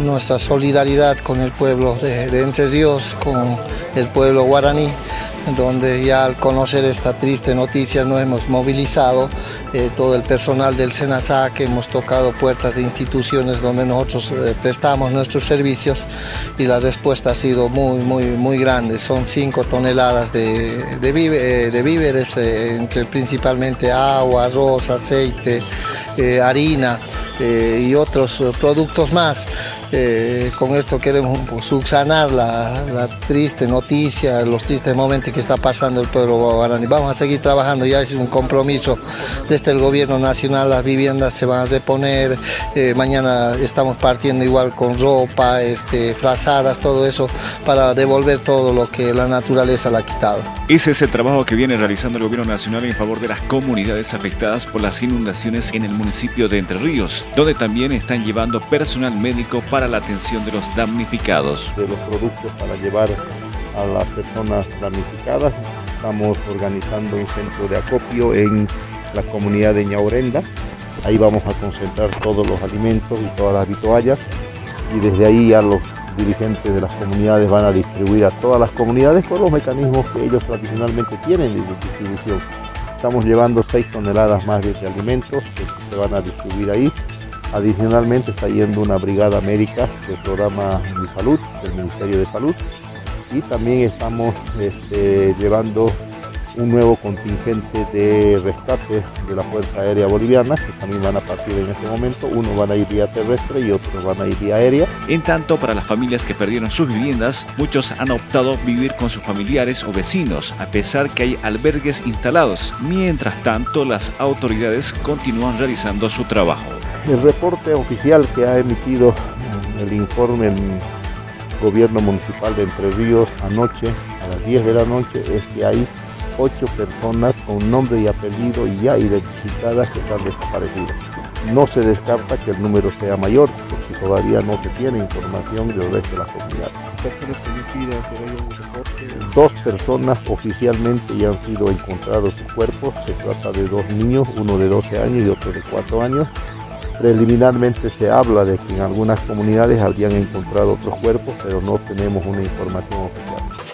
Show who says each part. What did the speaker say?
Speaker 1: nuestra solidaridad con el pueblo de Entre Ríos, con el pueblo guaraní, donde ya al conocer esta triste noticia nos hemos movilizado, todo el personal del SENASAC, hemos tocado puertas de instituciones donde nosotros prestamos nuestros servicios y la respuesta ha sido muy grande. Son 5 toneladas de víveres, entre principalmente agua, arroz, aceite, harina y otros productos más. Con esto queremos subsanar la triste noticia, los tristes momentos que está pasando el pueblo guaraní. Vamos a seguir trabajando, ya es un compromiso desde el gobierno nacional, las viviendas se van a reponer, mañana estamos partiendo igual con ropa, frazadas, todo eso, para devolver todo lo que la naturaleza le ha quitado.
Speaker 2: Ese es el trabajo que viene realizando el gobierno nacional en favor de las comunidades afectadas por las inundaciones en el municipio de Entre Ríos, donde también están llevando personal médico para la atención de los damnificados.
Speaker 3: De los productos para llevar a las personas damnificadas, estamos organizando un centro de acopio en la comunidad de Ñaurenda. Ahí vamos a concentrar todos los alimentos y todas las vituallas, y desde ahí ya los dirigentes de las comunidades van a distribuir a todas las comunidades con los mecanismos que ellos tradicionalmente tienen de distribución. Estamos llevando 6 toneladas más de alimentos que se van a distribuir ahí. Adicionalmente está yendo una brigada médica del programa Mi Salud, del Ministerio de Salud, y también estamos llevando un nuevo contingente de rescate de la Fuerza Aérea Boliviana, que también van a partir en este momento. Uno van a ir vía terrestre y otros van a ir vía aérea.
Speaker 2: En tanto, para las familias que perdieron sus viviendas, muchos han optado vivir con sus familiares o vecinos, a pesar que hay albergues instalados. Mientras tanto, las autoridades continúan realizando su trabajo.
Speaker 3: El reporte oficial que ha emitido el informe el gobierno municipal de Entre Ríos anoche, a las 10 de la noche, es que hay 8 personas con nombre y apellido y ya identificadas que están desaparecidas. No se descarta que el número sea mayor, porque todavía no se tiene información del resto de la comunidad.
Speaker 4: ¿Personas fallecidas, pero hay un reporte?
Speaker 3: 2 personas oficialmente ya han sido encontrados sus cuerpos. Se trata de 2 niños, uno de 12 años y otro de 4 años. Preliminarmente se habla de que en algunas comunidades habrían encontrado otros cuerpos, pero no tenemos una información oficial.